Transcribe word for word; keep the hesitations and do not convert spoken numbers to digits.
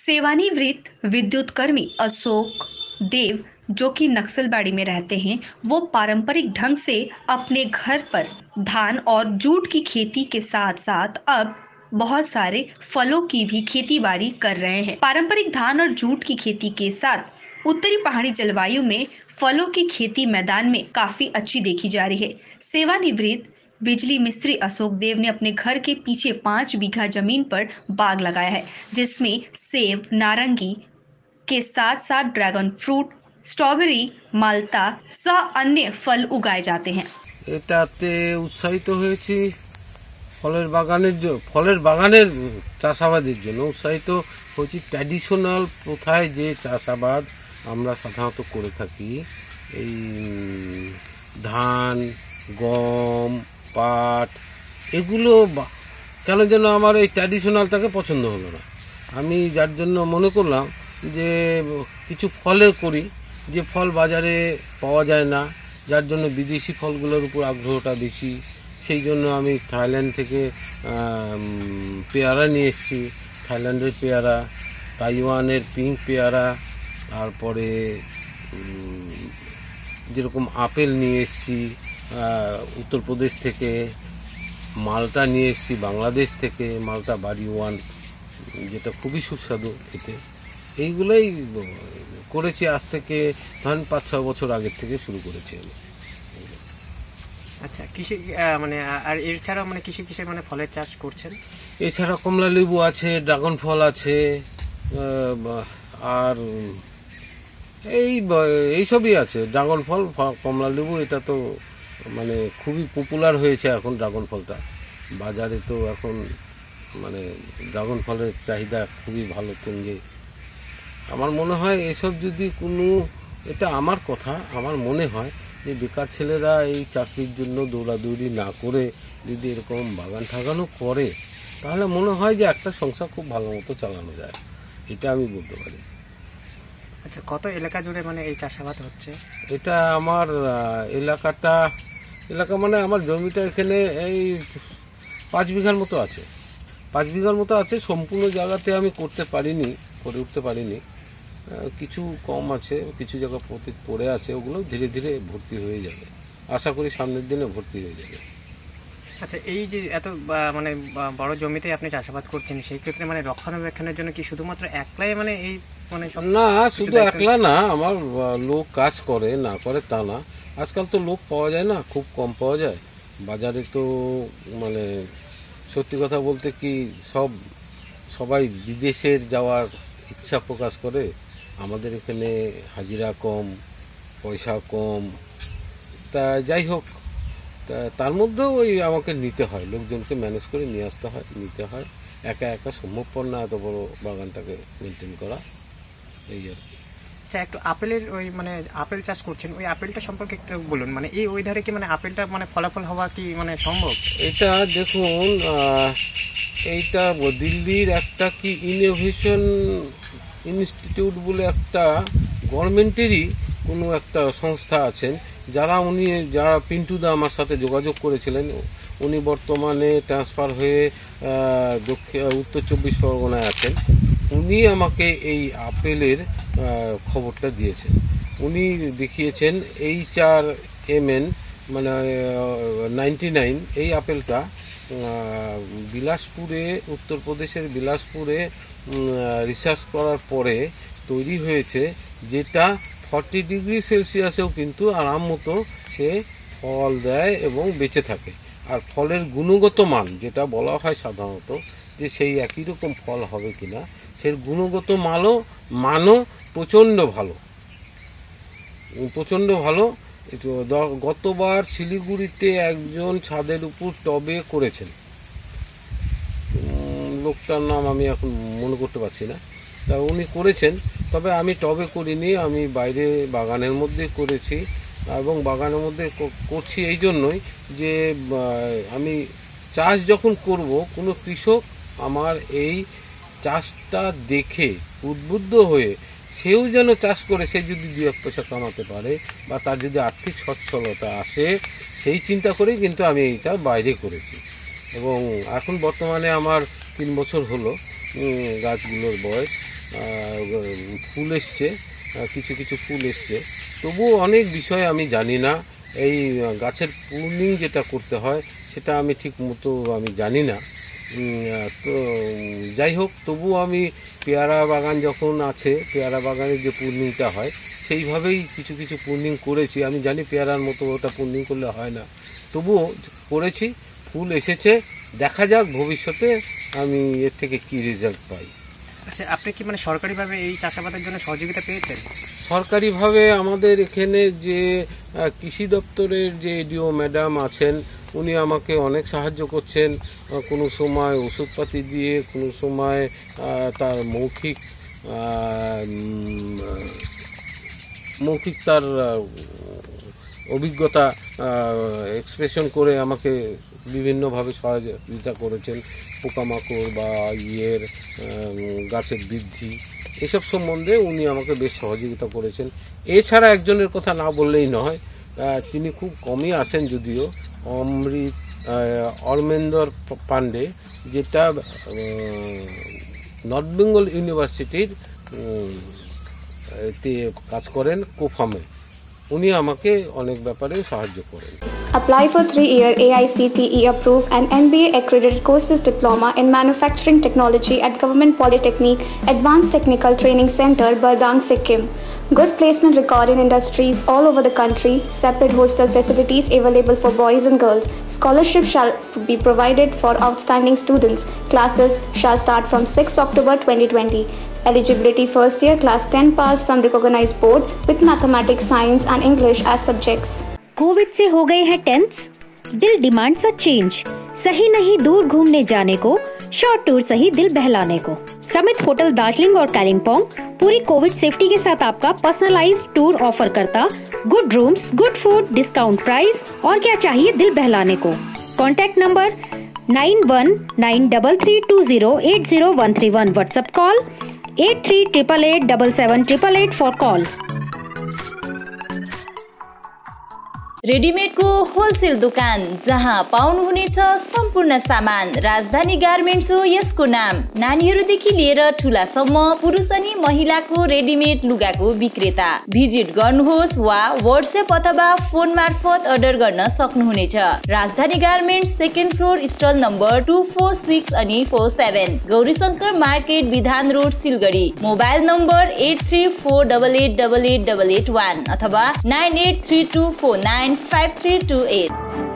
सेवानिवृत्त विद्युत कर्मी अशोक देव, जो कि नक्सलबाड़ी में रहते हैं, वो पारंपरिक ढंग से अपने घर पर धान और जूट की खेती के साथ साथ अब बहुत सारे फलों की भी खेती बाड़ी कर रहे हैं। पारंपरिक धान और जूट की खेती के साथ उत्तरी पहाड़ी जलवायु में फलों की खेती मैदान में काफी अच्छी देखी जा रही है। सेवानिवृत्त बिजली मिस्त्री अशोक देव ने अपने घर के पीछे पाँच बीघा जमीन पर बाग लगाया है, जिसमें सेब, नारंगी के साथ साथ ड्रैगन फ्रूट, स्ट्रॉबेरी, माल्टा सह अन्य फल उगाए जाते हैं। এটাতে উৎসাহিত হয়েছি ফলের বাগানের জন্য, ফলের বাগানের চাষাবাদের জন্য উৎসাহিত হয়েছি। ট্র্যাডিশনাল প্রথায় যে চাষাবাদ আমরা সাধারণত করে থাকি, এই ধান, গম, পাট, এগুলো কেন যেন আমার এই ট্র্যাডিশনালটাকে পছন্দ হলো না। আমি যার জন্য মনে করলাম যে কিছু ফলের করি, যে ফল বাজারে পাওয়া যায় না, যার জন্য বিদেশি ফলগুলোর উপর আগ্রহটা বেশি। সেই জন্য আমি থাইল্যান্ড থেকে পেয়ারা নিয়ে এসেছি, থাইল্যান্ডের পেয়ারা, তাইওয়ানের পিঙ্ক পেয়ারা, তারপরে যেরকম আপেল নিয়ে এসেছি উত্তরপ্রদেশ থেকে, মালটা নিয়ে এসেছি বাংলাদেশ থেকে, মালটা বাড়ি ওয়ান, যেটা খুবই সুস্বাদু খেতে। এইগুলোই করেছি আজ থেকে ধরেন পাঁচ ছয় বছর আগের থেকে শুরু করেছি আমি। আচ্ছা, কৃষি মানে আর এছাড়াও মানে কৃষি কৃষি মানে ফলের চাষ করছেন? এছাড়া কমলা লেবু আছে, ড্রাগন ফল আছে, আর এই এইসবই আছে। ড্রাগন ফল, কমলা লেবু, এটা তো মানে খুবই পপুলার হয়েছে এখন ড্রাগন ফলটা বাজারে। তো এখন মানে ড্রাগন ফলের চাহিদা খুবই ভালো তুঙ্গে। আমার মনে হয় এসব যদি কোনো, এটা আমার কথা, আমার মনে হয় যে বেকার ছেলেরা এই চাকরির জন্য দৌড়াদৌড়ি না করে যদি এরকম বাগান ঠাগানো করে, তাহলে মনে হয় যে একটা সংসার খুব ভালো মতো চালানো যায়, এটা আমি বলতে পারি। আচ্ছা, কত এলাকা জুড়ে মানে এই চাষাবাদ হচ্ছে? এটা আমার এলাকাটা, এলাকা মানে আমার জমিটা এখানে এই পাঁচ বিঘার মতো আছে, পাঁচ বিঘার মতো আছে। সম্পূর্ণ জায়গাতে আমি করতে পারিনি, করে উঠতে পারিনি, কিছু কম আছে, কিছু জায়গা পড়ে আছে, ওগুলো ধীরে ধীরে ভর্তি হয়ে যাবে, আশা করি সামনের দিনে ভর্তি হয়ে যাবে। আচ্ছা, এই যে এত মানে বড় জমিতে আপনি চাষাবাদ করছেন, সেই ক্ষেত্রে মানে রক্ষণাবেক্ষণের জন্য কি শুধুমাত্র একলাই মানে এই মানে? না, শুধু একলা না, আমার লোক কাজ করে, না করে তা না। আজকাল তো লোক পাওয়া যায় না, খুব কম পাওয়া যায় বাজারে। তো মানে সত্যি কথা বলতে কি, সব সবাই বিদেশের যাওয়ার ইচ্ছা প্রকাশ করে। আমাদের এখানে হাজিরা কম, পয়সা কম, তা যাই হোক, তা তার মধ্যেও ওই আমাকে নিতে হয়, লোকজনকে ম্যানেজ করে নিয়ে আসতে হয়, নিতে হয়। একা একা সম্ভবপর না এত বড় বাগানটাকে মেনটেন করা, এই আর কি। আচ্ছা, একটু আপেলের ওই মানে আপেল চাষ করছেন, ওই আপেলটা সম্পর্কে একটু বলুন। মানে এই ওয়েদারে কি মানে আপেলটা মানে ফলাফল হওয়া কি মানে সম্ভব? এটা দেখুন, এইটা দিল্লির একটা কি ইনোভেশন ইনস্টিটিউট বলে একটা গভর্নমেন্টেরই কোনো একটা সংস্থা আছেন, যারা উনি যারা পিন্টুদা আমার সাথে যোগাযোগ করেছিলেন, উনি বর্তমানে ট্রান্সফার হয়ে দক্ষিণ উত্তর চব্বিশ পরগনায় আছেন। উনি আমাকে এই আপেলের খবরটা দিয়েছেন। উনি দেখিয়েছেন এইচ আর এম এন মানে নাইনটি নাইন, এই আপেলটা বিলাসপুরে, উত্তরপ্রদেশের বিলাসপুরে রিসার্চ করার পরে তৈরি হয়েছে, যেটা ফর্টি ডিগ্রি সেলসিয়াসেও কিন্তু আরাম মতো সে ফল দেয় এবং বেঁচে থাকে। আর ফলের গুণগত মান, যেটা বলা হয় সাধারণত যে সেই একই রকম ফল হবে কিনা, সেই গুণগত মানও মানও প্রচণ্ড ভালো, প্রচণ্ড ভালো। গতবার শিলিগুড়িতে একজন ছাদের উপর টবে করেছেন, লোকটার নাম আমি এখন মনে করতে পারছি না, তা উনি করেছেন। তবে আমি টবে করিনি, আমি বাইরে বাগানের মধ্যে করেছি। এবং বাগানের মধ্যে করছি এই জন্যই যে আমি চাষ যখন করব, কোনো কৃষক আমার এই চাষটা দেখে উদ্বুদ্ধ হয়ে সেও যেন চাষ করে, সে যদি দু এক পয়সা কামাতে পারে বা তার যদি আর্থিক সচ্ছলতা আসে, সেই চিন্তা করেই কিন্তু আমি এইটা বাইরে করেছি। এবং এখন বর্তমানে আমার তিন বছর হলো গাছগুলোর বয়স, ফুল এসছে, কিছু কিছু ফুল এসছে, তবুও অনেক বিষয় আমি জানি না। এই গাছের প্রুনিং যেটা করতে হয় সেটা আমি ঠিক মতো আমি জানি না। তো যাই হোক, তবুও আমি পেয়ারা বাগান যখন আছে, পেয়ারা বাগানের যে প্রুনিংটা হয় সেইভাবেই কিছু কিছু প্রুনিং করেছি। আমি জানি পেয়ারার মতো ওটা প্রুনিং করলে হয় না, তবুও করেছি, ফুল এসেছে। দেখা যাক ভবিষ্যতে আমি এর থেকে কি রেজাল্ট পাই। আচ্ছা, আপনি কি মানে সরকারিভাবে এই চাষাবাদের জন্য সহযোগিতা পেয়েছেন? সরকারিভাবে আমাদের এখানে যে কৃষি দপ্তরের যে এডিও ম্যাডাম আছেন, উনি আমাকে অনেক সাহায্য করছেন। কোনো সময় ওষুধপাতি দিয়ে, কোনো সময় তার মৌখিক মৌখিক তার অভিজ্ঞতা এক্সপ্রেশন করে আমাকে বিভিন্নভাবে সহযোগিতা করেছেন। পোকামাকড় বা ইয়ের গাছের বৃদ্ধি এসব সম্বন্ধে উনি আমাকে বেশ সহযোগিতা করেছেন। এছাড়া একজনের কথা না বললেই নয়, তিনি খুব কমই আসেন যদিও, অমৃত অরমেন্দর পান্ডে, যেটা নর্থ বেঙ্গল ইউনিভার্সিটির কাজ করেন কোফামে, উনি আমাকে অনেক ব্যাপারে সাহায্য করেন। Apply for three-year A I C T E approved and N B A accredited courses diploma in manufacturing technology at Government Polytechnic Advanced Technical Training Center, Bardang, Sikkim. Good placement record in industries all over the country. Separate hostel facilities available for boys and girls. Scholarship shall be provided for outstanding students. Classes shall start from sixth October twenty twenty. Eligibility first year class ten pass from recognized board with mathematics, science and English as subjects. Covid से हो गए हैं tense, दिल demands a change. सही नहीं दूर घूमने जाने को, शॉर्ट टूर सही दिल बहलाने को। समित होटल दार्जिलिंग और कालिम्पोंग पूरी कोविड सेफ्टी के साथ आपका पर्सनलाइज्ड टूर ऑफर करता। Good rooms, good food, discount price और क्या चाहिए दिल बहलाने को। Contact number nine one nine double three two zero eight zero one three one, WhatsApp call at three triple eight double seven triple eight for call. रेडिमेडको wholesale दोकान जहाँ पाउनुहुनेछ सम्पूर्ण सामान। राजधानी गार्मेन्ट्स हो यसको नाम। नानीहरूदेखि लिएर ठुलासम्म पुरुष अनि महिलाको रेडिमेड लुगाको विक्रेता। भिजिट गर्नुहोस् वा व्हाट्सएप अथवा फोन मार्फत अर्डर गर्न सक्नुहुनेछ। Rajdhani garments second floor stall number two four six अनि four seven, Gaurishankar market, Bidhan road, Siliguri. Mobile number eight three four double eight double eight double eight one अथवा nine eight three two four nine five three two eight.